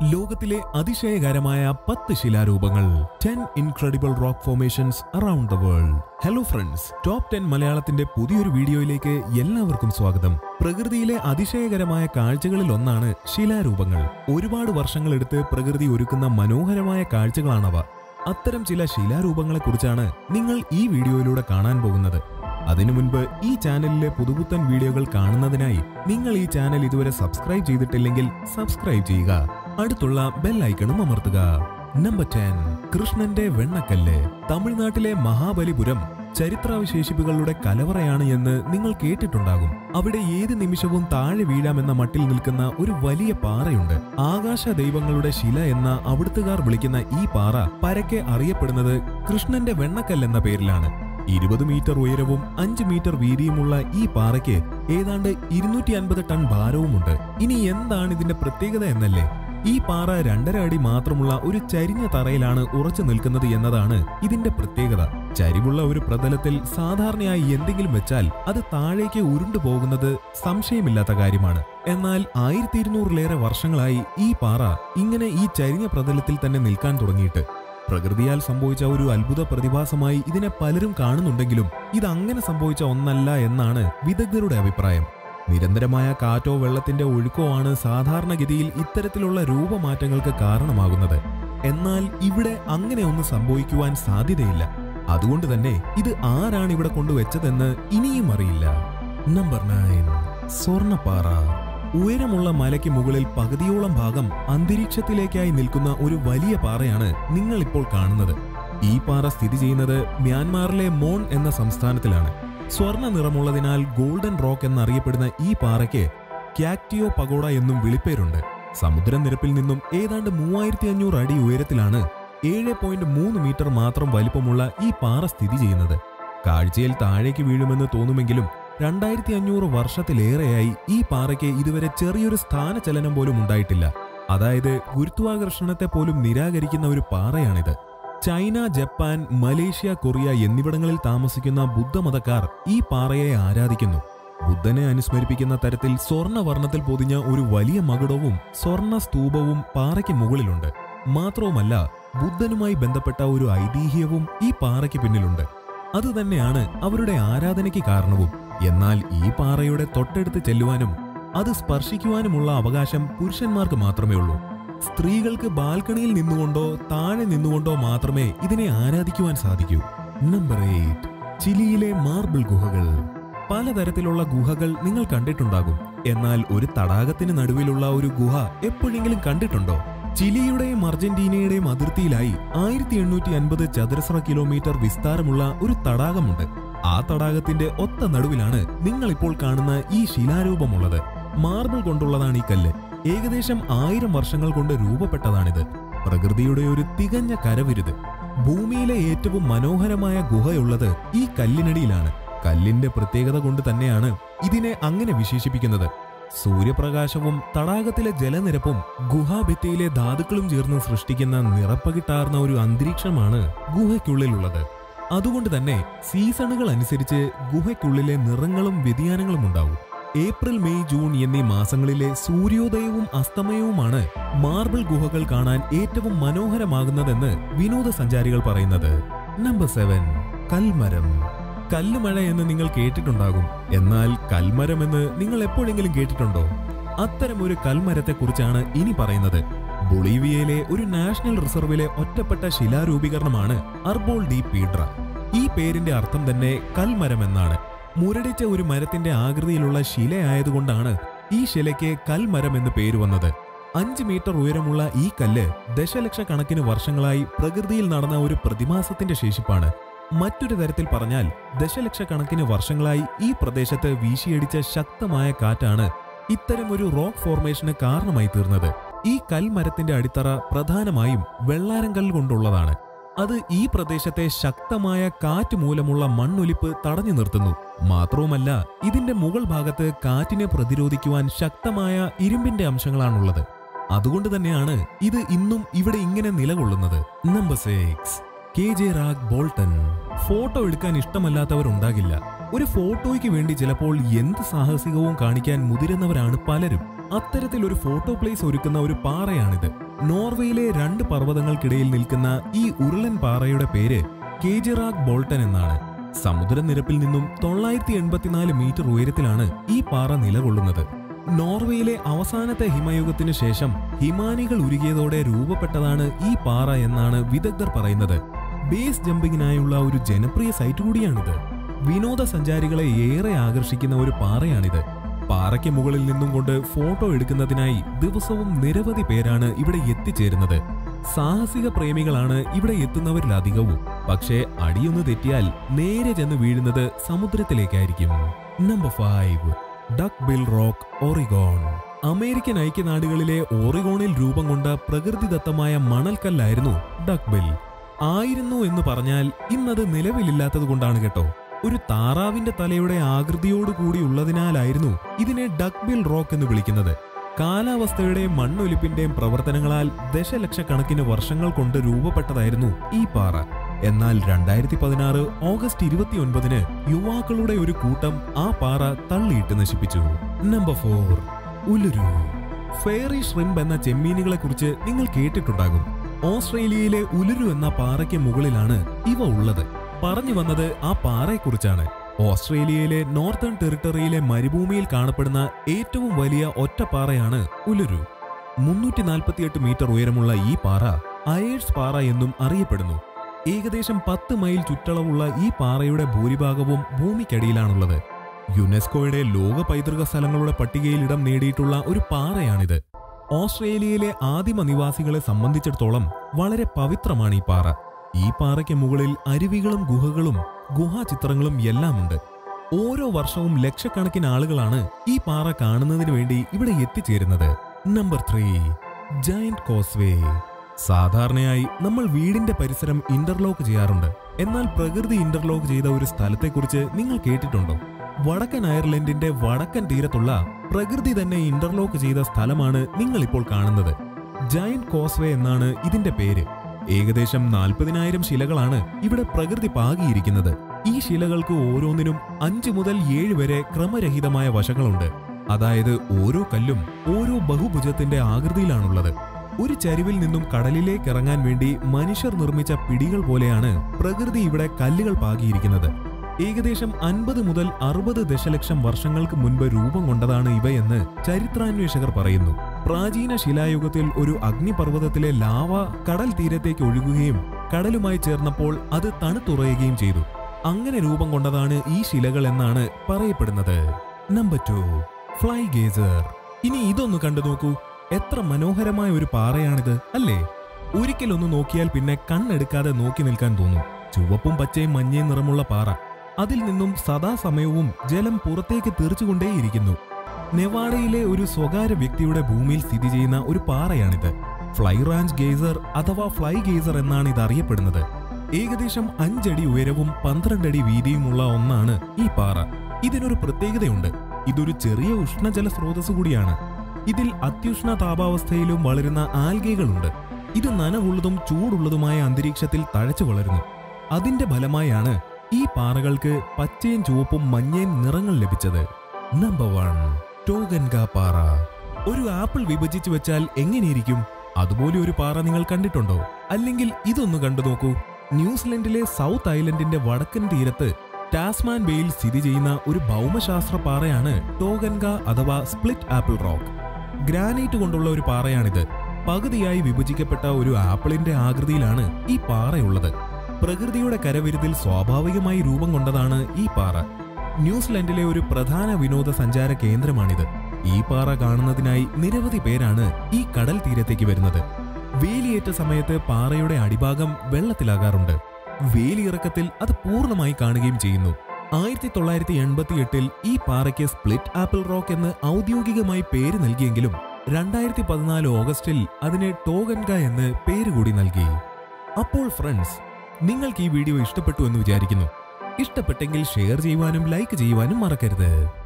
ലോകത്തിലെ അതിശയകരമായ 10 ശിലാരൂപങ്ങൾ 10 incredible rock formations around the world. Hello friends, top 10 മലയാളത്തിന്റെ പുതിയൊരു വീഡിയോയിലേക്ക് എല്ലാവർക്കും സ്വാഗതം. പ്രകൃതിയിലെ അതിശയകരമായ കാഴ്ചകളിൽ ഒന്നാണ് ശിലാരൂപങ്ങൾ. ഒരുപാട് വർഷങ്ങളെടുത്ത് പ്രകൃതി ഒരുക്കുന്ന മനോഹരമായ കാഴ്ചകളാണവ. അത്തരം ചില ശിലാരൂപങ്ങളെക്കുറിച്ചാണ് നിങ്ങൾ ഈ വീഡിയോയിലൂടെ കാണാൻ പോകുന്നത്. അതിനു മുൻപ് ഈ ചാനലിലെ പുതുപുത്തൻ വീഡിയോകൾ കാണുന്നതിനായി നിങ്ങൾ ഈ ചാനൽ ഇതുവരെ സബ്സ്ക്രൈബ് ചെയ്തിട്ടില്ലെങ്കിൽ സബ്സ്ക്രൈബ് ചെയ്യുക. അടുത്തുള്ള ബെൽ ഐക്കണും അമർത്തുക. നമ്പർ 10, കൃഷ്ണന്റെ വെണ്ണക്കല്ല്. തമിഴ്നാട്ടിലെ മഹാബലിപുരം ചരിത്രാവശേഷിപ്പുകളുടെ കലവറയാണ് എന്ന് നിങ്ങൾ കേട്ടിട്ടുണ്ടാകും. അവിടെ ഏത് നിമിഷവും താഴെ വീഴാമെന്ന മട്ടിൽ നിൽക്കുന്ന ഒരു വലിയ പാറയുണ്ട്. ആകാശ ദൈവങ്ങളുടെ ശില എന്ന അവിടുത്തുകാർ വിളിക്കുന്ന ഈ പാറ പരക്കെ അറിയപ്പെടുന്നത് കൃഷ്ണന്റെ വെണ്ണക്കല്ല് എന്ന പേരിലാണ്. 20 മീറ്റർ ഉയരവും 5 മീറ്റർ വീതിയുമുള്ള ഈ പാറയ്ക്ക് ഏതാണ്ട് 250 ടൺ ഭാരവുമുണ്ട്. ഇനി എന്താണ് ഇതിന്റെ പ്രത്യേകത എന്നല്ലേ? ഈ പാറ 2.5 അടി മാത്രമുള്ള ഒരു ചരിഞ്ഞ തറയിലാണ് ഉറച്ചു നിൽക്കുന്നത് എന്നതാണ് ഇതിന്റെ പ്രത്യേകത. ചരിവുള്ള ഒരു പ്രതലത്തിൽ സാധാരണയായി എന്തെങ്കിലും വെച്ചാൽ അത് താഴേക്ക് ഉരുണ്ടു പോകുന്നത് സംശയമില്ലാത്ത കാര്യമാണ്. എന്നാൽ 1200-ലേറെ വർഷങ്ങളായി ഈ പാറ ഇങ്ങനെ ഈ ചരിഞ്ഞ പ്രതലത്തിൽ തന്നെ നിൽക്കാൻ തുടങ്ങിയിട്ട്. പ്രകൃതിയാൽ സംഭവിച്ച ഒരു അത്ഭുത പ്രതിഭാസമായി ഇതിനെ പലരും കാണുന്നുണ്ടെങ്കിലും ഇതങ്ങനെ സംഭവിച്ച ഒന്നല്ല എന്നാണ് വിദഗ്ധരുടെ അഭിപ്രായം. നിരന്തരമായ കാറ്റോ വെള്ളത്തിന്റെ ഒഴുക്കോ ആണ് സാധാരണഗതിയിൽ ഇത്തരത്തിലുള്ള രൂപമാറ്റങ്ങൾക്ക് കാരണമാകുന്നത്. എന്നാൽ ഇവിടെ അങ്ങനെ ഒന്നും സംഭവിക്കുവാൻ സാധ്യതയില്ല. അതുകൊണ്ട് തന്നെ ഇത് ആരാണ് ഇവിടെ കൊണ്ടുവച്ചതെന്ന് ഇനിയും അറിയില്ല. നമ്പർ 9, സ്വർണ്ണപ്പാറ. ഉയരമുള്ള മലയ്ക്ക് മുകളിൽ പകുതിയോളം ഭാഗം അന്തരീക്ഷത്തിലേക്കായി നിൽക്കുന്ന ഒരു വലിയ പാറയാണ് നിങ്ങൾ ഇപ്പോൾ കാണുന്നത്. ഈ പാറ സ്ഥിതി ചെയ്യുന്നത് മ്യാൻമാറിലെ മോൺ എന്ന സംസ്ഥാനത്തിലാണ്. സ്വർണ്ണ നിറമുള്ളതിനാൽ ഗോൾഡൻ റോക്ക് എന്നറിയപ്പെടുന്ന ഈ പാറയ്ക്ക് ക്യാക്ടിയോ പഗോഡ എന്നും വിളിപ്പേരുണ്ട്. സമുദ്രനിരപ്പിൽ നിന്നും ഏതാണ്ട് 3500 അടി ഉയരത്തിലാണ് 7.3 മീറ്റർ മാത്രം വലിപ്പമുള്ള ഈ പാറ സ്ഥിതി ചെയ്യുന്നത്. കാഴ്ചയിൽ താഴേക്ക് വീഴുമെന്ന് തോന്നുമെങ്കിലും 2500 വർഷത്തിലേറെയായി ഈ പാറയ്ക്ക് ഇതുവരെ ചെറിയൊരു സ്ഥാനചലനം പോലും ഉണ്ടായിട്ടില്ല. അതായത് ഗുരുത്വാകർഷണത്തെ പോലും നിരാകരിക്കുന്ന ഒരു പാറയാണിത്. ചൈന, ജപ്പാൻ, മലേഷ്യ, കൊറിയ എന്നിവിടങ്ങളിൽ താമസിക്കുന്ന ബുദ്ധമതക്കാർ ഈ പാറയെ ആരാധിക്കുന്നു. ബുദ്ധനെ അനുസ്മരിപ്പിക്കുന്ന തരത്തിൽ സ്വർണ്ണവർണ്ണത്തിൽ പൊതിഞ്ഞ ഒരു വലിയ മകുടവും സ്വർണ്ണ സ്തൂപവും പാറയ്ക്ക് മുകളിലുണ്ട്. മാത്രവുമല്ല, ബുദ്ധനുമായി ബന്ധപ്പെട്ട ഒരു ഐതിഹ്യവും ഈ പാറയ്ക്ക് പിന്നിലുണ്ട്. അതുതന്നെയാണ് അവരുടെ ആരാധനയ്ക്ക് കാരണവും. എന്നാൽ ഈ പാറയുടെ തൊട്ടടുത്ത് ചെല്ലുവാനും അത് സ്പർശിക്കുവാനുമുള്ള അവകാശം പുരുഷന്മാർക്ക് മാത്രമേ ഉള്ളൂ. സ്ത്രീകൾക്ക് ബാൽക്കണിയിൽ നിന്നുകൊണ്ടോ താഴെ നിന്നുകൊണ്ടോ മാത്രമേ ഇതിനെ ആരാധിക്കുവാൻ സാധിക്കൂ. നമ്പർ 8, ചിലിയിലെ മാർബിൾ ഗുഹകൾ. പലതരത്തിലുള്ള ഗുഹകൾ നിങ്ങൾ കണ്ടിട്ടുണ്ടാകും. എന്നാൽ ഒരു തടാകത്തിന് നടുവിലുള്ള ഒരു ഗുഹ എപ്പോഴെങ്കിലും കണ്ടിട്ടുണ്ടോ? ചിലിയുടെയും അർജന്റീനയുടെയും അതിർത്തിയിലായി 1850 ചതുരശ്ര കിലോമീറ്റർ വിസ്താരമുള്ള ഒരു തടാകമുണ്ട്. ആ തടാകത്തിന്റെ ഒത്ത നടുവിലാണ് നിങ്ങൾ ഇപ്പോൾ കാണുന്ന ഈ ശിലാരൂപമുള്ളത്. മാർബിൾ കൊണ്ടുള്ളതാണ് ഈ കല്ല്. ഏകദേശം 1000 വർഷങ്ങൾ കൊണ്ട് രൂപപ്പെട്ടതാണിത്. പ്രകൃതിയുടെ ഒരു തികഞ്ഞ കരവിരുത്. ഭൂമിയിലെ ഏറ്റവും മനോഹരമായ ഗുഹയുള്ളത് ഈ കല്ലിനടിയിലാണ്. കല്ലിന്റെ പ്രത്യേകത കൊണ്ട് തന്നെയാണ് ഇതിനെ അങ്ങനെ വിശേഷിപ്പിക്കുന്നത്. സൂര്യപ്രകാശവും തടാകത്തിലെ ജലനിരപ്പും ഗുഹാഭിത്തിയിലെ ധാതുക്കളും ചേർന്ന് സൃഷ്ടിക്കുന്ന നിറപ്പകിട്ടാർന്ന ഒരു അന്തരീക്ഷമാണ് ഗുഹയ്ക്കുള്ളിലുള്ളത്. അതുകൊണ്ട് തന്നെ സീസണുകൾ അനുസരിച്ച് ഗുഹയ്ക്കുള്ളിലെ നിറങ്ങളും വ്യതിയാനങ്ങളും ഉണ്ടാവും. ഏപ്രിൽ, മെയ്, ജൂൺ എന്നീ മാസങ്ങളിലെ സൂര്യോദയവും അസ്തമയവുമാണ് മാർബിൾ ഗുഹകൾ കാണാൻ ഏറ്റവും മനോഹരമാകുന്നതെന്ന് വിനോദസഞ്ചാരികൾ പറയുന്നത്. നമ്പർ 7, കൽമരം. കല്ലുമഴ എന്ന് നിങ്ങൾ കേട്ടിട്ടുണ്ടാകും. എന്നാൽ കൽമരം എന്ന് നിങ്ങൾ എപ്പോഴെങ്കിലും കേട്ടിട്ടുണ്ടോ? അത്തരമൊരു കൽമരത്തെക്കുറിച്ചാണ് ഇനി പറയുന്നത്. ബൊളീവിയയിലെ ഒരു നാഷണൽ റിസർവിലെ ഒറ്റപ്പെട്ട ശിലാരൂപീകരണമാണ് അർബോൾ ഡി പീഡ്ര. ഈ പേരിന്റെ അർത്ഥം തന്നെ കൽമരം എന്നാണ്. മുരടിച്ച ഒരു മരത്തിന്റെ ആകൃതിയിലുള്ള ശിലയായതുകൊണ്ടാണ് ഈ ശിലയ്ക്ക് കൽമരം എന്ന് പേര് വന്നത്. 5 മീറ്റർ ഉയരമുള്ള ഈ കല്ല് ദശലക്ഷക്കണക്കിന് വർഷങ്ങളായി പ്രകൃതിയിൽ നടന്ന ഒരു പ്രതിഭാസത്തിന്റെ ശേഷിപ്പാണ്. മറ്റൊരു തരത്തിൽ പറഞ്ഞാൽ ദശലക്ഷക്കണക്കിന് വർഷങ്ങളായി ഈ പ്രദേശത്ത് വീശിയടിച്ച ശക്തമായ കാറ്റാണ് ഇത്തരം ഒരു റോക്ക് ഫോർമേഷന് കാരണമായി തീർന്നത്. ഈ കൽമരത്തിന്റെ അടിത്തറ പ്രധാനമായും വെള്ളാരങ്കല്ല് കൊണ്ടുള്ളതാണ്. അത് ഈ പ്രദേശത്തെ ശക്തമായ കാറ്റ് മൂലമുള്ള മണ്ണൊലിപ്പ് തടഞ്ഞു നിർത്തുന്നു. മാത്രവുമല്ല, ഇതിന്റെ മുകൾ ഭാഗത്ത് കാറ്റിനെ പ്രതിരോധിക്കുവാൻ ശക്തമായ ഇരുമ്പിന്റെ അംശങ്ങളാണുള്ളത്. അതുകൊണ്ട് തന്നെയാണ് ഇത് ഇന്നും ഇവിടെ ഇങ്ങനെ നിലകൊള്ളുന്നത്. Number 6, KJ Rag Bolten. Photo എടുക്കാൻ ഇഷ്ടമല്ലാത്തവരുണ്ടാകില്ല. ഒരു ഫോട്ടോയ്ക്ക് വേണ്ടി ചിലപ്പോൾ എന്ത് സാഹസികവും കാണിക്കാൻ മുതിരുന്നവരാണ് പലരും. അത്തരത്തിലൊരു ഫോട്ടോ പ്ലേസ് ഒരുക്കുന്ന ഒരു പാറയാണിത്. നോർവേയിലെ 2 പർവ്വതങ്ങൾക്കിടയിൽ നിൽക്കുന്ന ഈ ഉരുളൻ പാറയുടെ പേര് കേജിറാഗ് ബോൾട്ടൻ എന്നാണ്. സമുദ്രനിരപ്പിൽ നിന്നും 984 മീറ്റർ ഉയരത്തിലാണ് ഈ പാറ നിലകൊള്ളുന്നത്. നോർവേയിലെ അവസാനത്തെ ഹിമയുഗത്തിനു ശേഷം ഹിമാനികൾ ഉരുകിയതോടെ രൂപപ്പെട്ടതാണ് ഈ പാറ എന്നാണ് വിദഗ്ധർ പറയുന്നത്. ബേസ് ജമ്പിങ്ങിനായുള്ള ഒരു ജനപ്രിയ സൈറ്റ് കൂടിയാണിത്. വിനോദസഞ്ചാരികളെ ഏറെ ആകർഷിക്കുന്ന ഒരു പാറയാണിത്. പാറയ്ക്ക് മുകളിൽ നിന്നും കൊണ്ട് ഫോട്ടോ എടുക്കുന്നതിനായി ദിവസവും നിരവധി പേരാണ് ഇവിടെ എത്തിച്ചേരുന്നത്. സാഹസിക പ്രേമികളാണ് ഇവിടെ എത്തുന്നവരിലധികവും. പക്ഷേ അടിയൊന്ന് തെറ്റിയാൽ നേരെ ചെന്ന് വീഴുന്നത് സമുദ്രത്തിലേക്കായിരിക്കും. Number 5, duck bill rock, Oregon. American ഐക്യനാടുകളിലെ ഓറിഗോണിൽ രൂപം കൊണ്ട പ്രകൃതിദത്തമായ മണൽക്കല്ലായിരുന്നു ഡക്ക് ബിൽ. ആയിരുന്നു എന്ന് പറഞ്ഞാൽ ഇന്നത് നിലവിലില്ലാത്തത് കൊണ്ടാണ് കേട്ടോ. ഒരു താറാവിന്റെ തലയുടെ ആകൃതിയോടുകൂടി ഉള്ളതിനാലായിരുന്നു ഇതിനെ ഡക്ക് ബിൽ റോക്ക് എന്ന് വിളിക്കുന്നത്. കാലാവസ്ഥയുടെയും മണ്ണൊലിപ്പിന്റെയും പ്രവർത്തനങ്ങളാൽ ദശലക്ഷക്കണക്കിന് വർഷങ്ങൾ കൊണ്ട് രൂപപ്പെട്ടതായിരുന്നു ഈ പാറ. എന്നാൽ 2016 ഓഗസ്റ്റ് 29-ന് യുവാക്കളുടെ ഒരു കൂട്ടം ആ പാറ തള്ളിയിട്ട് നശിപ്പിച്ചു. Number 4, Uluru. ഫെയറി ഷ്രിംപ് എന്ന ചെമ്മീനുകളെ കുറിച്ച് നിങ്ങൾ കേട്ടിട്ടുണ്ടാകും. ഓസ്ട്രേലിയയിലെ ഉലുരു എന്ന പാറയ്ക്ക് മുകളിലാണ് ഇവ ഉള്ളത്. പറഞ്ഞു വന്നത് ആ പാറയെക്കുറിച്ചാണ്. ഓസ്ട്രേലിയയിലെ നോർത്തേൺ ടെറിട്ടറിയിലെ മരുഭൂമിയിൽ കാണപ്പെടുന്ന ഏറ്റവും വലിയ ഒറ്റപ്പാറയാണ് ഉലുരു. 348 മീറ്റർ ഉയരമുള്ള ഈ പാറ അയേഴ്സ് പാറ എന്നും അറിയപ്പെടുന്നു. ഏകദേശം 10 മൈൽ ചുറ്റളവുള്ള ഈ പാറയുടെ ഭൂരിഭാഗവും ഭൂമിക്കടിയിലാണുള്ളത്. യുനെസ്കോയുടെ ലോക പൈതൃക സ്ഥലങ്ങളുടെ പട്ടികയിൽ ഇടം നേടിയിട്ടുള്ള ഒരു പാറയാണിത്. ഓസ്ട്രേലിയയിലെ ആദിമ നിവാസികളെ സംബന്ധിച്ചിടത്തോളം വളരെ പവിത്രമാണ് ഈ പാറ. ഈ പാറയ്ക്ക് മുകളിൽ അരുവികളും ഗുഹകളും ഗുഹാചിത്രങ്ങളും എല്ലാമുണ്ട്. ഓരോ വർഷവും ലക്ഷക്കണക്കിന് ആളുകളാണ് ഈ പാറ കാണുന്നതിന് വേണ്ടി ഇവിടെ എത്തിച്ചേരുന്നത്. Number 3, Giant Causeway. സാധാരണയായി നമ്മൾ വീടിന്റെ പരിസരം ഇന്റർലോക്ക് ചെയ്യാറുണ്ട്. എന്നാൽ പ്രകൃതി ഇന്റർലോക്ക് ചെയ്ത ഒരു സ്ഥലത്തെക്കുറിച്ച് നിങ്ങൾ കേട്ടിട്ടുണ്ടോ? വടക്കൻ അയർലൻഡിന്റെ വടക്കൻ തീരത്തുള്ള പ്രകൃതി തന്നെ ഇന്റർലോക്ക് ചെയ്ത സ്ഥലമാണ് നിങ്ങൾ ഇപ്പോൾ കാണുന്നത്. ജയന്റ് കോസ്വേ എന്നാണ് ഇതിന്റെ പേര്. ഏകദേശം 40,000 ശിലകളാണ് ഇവിടെ പ്രകൃതി പാകിയിരിക്കുന്നത്. ഈ ശിലകൾക്ക് ഓരോന്നിനും 5 മുതൽ 7 വരെ ക്രമരഹിതമായ വശങ്ങളുണ്ട്. അതായത് ഓരോ കല്ലും ഓരോ ബഹുഭുജത്തിന്റെ ആകൃതിയിലാണുള്ളത്. ഒരു ചരിവിൽ നിന്നും കടലിലേക്ക് ഇറങ്ങാൻ വേണ്ടി മനുഷ്യർ നിർമ്മിച്ച പിടികൾ പോലെയാണ് പ്രകൃതി ഇവിടെ കല്ലുകൾ പാകിയിരിക്കുന്നത്. ഏകദേശം 50 മുതൽ 60 ദശലക്ഷം വർഷങ്ങൾക്ക് മുൻപ് രൂപം കൊണ്ടതാണ് ഇവയെന്ന് ചരിത്രാന്വേഷകർ പറയുന്നു. പ്രാചീന ശിലായുഗത്തിൽ ഒരു അഗ്നിപർവ്വതത്തിലെ ലാവ കടൽ തീരത്തേക്ക് ഒഴുകുകയും കടലുമായി ചേർന്നപ്പോൾ അത് തണുത്തുറയുകയും ചെയ്തു. അങ്ങനെ രൂപം കൊണ്ടതാണ് ഈ ശിലകൾ എന്നാണ് പറയപ്പെടുന്നത്. Number 2, Fly Geyser. ഇനി ഇതൊന്ന് കണ്ടു നോക്കൂ. എത്ര മനോഹരമായ ഒരു പാറയാണിത് അല്ലേ? ഒരിക്കലൊന്ന് നോക്കിയാൽ പിന്നെ കണ്ണെടുക്കാതെ നോക്കി നിൽക്കാൻ തോന്നും. ചുവപ്പും പച്ചയും മഞ്ഞയും നിറമുള്ള പാറ. അതിൽ നിന്നും സദാസമയവും ജലം പുറത്തേക്ക് തെറിച്ചുകൊണ്ടേയിരിക്കുന്നു. നെവാഡയിലെ ഒരു സ്വകാര്യ വ്യക്തിയുടെ ഭൂമിയിൽ സ്ഥിതി ചെയ്യുന്ന ഒരു പാറയാണിത്. ഫ്ലൈ റാഞ്ച് ഗേസർ അഥവാ ഫ്ലൈ ഗേസർ എന്നാണ് ഇത് അറിയപ്പെടുന്നത്. ഏകദേശം 5 അടി ഉയരവും 12 അടി വീതിയുമുള്ള ഒന്നാണ് ഈ പാറ. ഇതിനൊരു പ്രത്യേകതയുണ്ട്. ഇതൊരു ചെറിയ ഉഷ്ണജല സ്രോതസ് കൂടിയാണ്. ഇതിൽ അത്യുഷ്ണ താപാവസ്ഥയിലും വളരുന്ന ആൽഗകളുണ്ട്. ഇത് നനവുള്ളതും ചൂടുള്ളതുമായ അന്തരീക്ഷത്തിൽ തഴച്ചു വളരുന്നു. അതിന്റെ ഫലമായാണ് ഈ പാറകൾക്ക് പച്ചയും ചുവപ്പും മഞ്ഞയും നിറങ്ങൾ ലഭിച്ചത്. നമ്പർ 1, ടോഗൻഗ പാറ. ഒരു ആപ്പിൾ വിഭജിച്ചു വെച്ചാൽ എങ്ങനെയിരിക്കും? അതുപോലെ ഒരു പാറ നിങ്ങൾ കണ്ടിട്ടുണ്ടോ? അല്ലെങ്കിൽ ഇതൊന്ന് കണ്ടു നോക്കൂ. ന്യൂസിലൻഡിലെ സൗത്ത് ഐലൻഡിന്റെ വടക്കൻ തീരത്ത് ടാസ്മാൻ ബേയിൽ സ്ഥിതി ചെയ്യുന്ന ഒരു ഭൗമശാസ്ത്ര പാറയാണ് ടോഗൻഗ അഥവാ സ്പ്ലിറ്റ് ആപ്പിൾ റോക്ക്. ഗ്രാനൈറ്റ് കൊണ്ടുള്ള ഒരു പാറയാണിത്. പകുതിയായി വിഭജിക്കപ്പെട്ട ഒരു ആപ്പിളിന്റെ ആകൃതിയിലാണ് ഈ പാറയുള്ളത്. പ്രകൃതിയുടെ കരവിരുതിൽ സ്വാഭാവികമായി രൂപം കൊണ്ടതാണ് ഈ പാറ. ന്യൂസിലൻഡിലെ ഒരു പ്രധാന വിനോദസഞ്ചാര കേന്ദ്രമാണിത്. ഈ പാറ കാണുന്നതിനായി നിരവധി പേരാണ് ഈ കടൽ തീരത്തേക്ക് വരുന്നത്. വേലിയേറ്റ സമയത്ത് പാറയുടെ അടിഭാഗം വെള്ളത്തിലാകാറുണ്ട്. വേലിയിറക്കത്തിൽ അത് പൂർണ്ണമായി കാണുകയും ചെയ്യുന്നു. 1988-ൽ ഈ പാറയ്ക്ക് സ്പ്ലിറ്റ് ആപ്പിൾ റോക്ക് എന്ന് ഔദ്യോഗികമായി പേര് നൽകിയെങ്കിലും 2014 ഓഗസ്റ്റിൽ അതിന് ടോഗൻഗ എന്ന് പേരുകൂടി നൽകി. അപ്പോൾ ഫ്രണ്ട്സ്, നിങ്ങൾക്ക് ഈ വീഡിയോ ഇഷ്ടപ്പെട്ടു എന്ന് വിചാരിക്കുന്നു. ഇഷ്ടപ്പെട്ടെങ്കിൽ ഷെയർ ചെയ്യുവാനും ലൈക്ക് ചെയ്യുവാനും മറക്കരുത്.